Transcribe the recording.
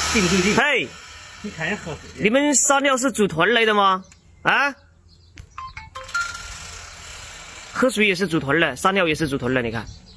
对不对劲？ 嘿， 你看人喝水。 你们撒尿是组团来的吗？啊？喝水也是组团的，撒尿也是组团的，你看。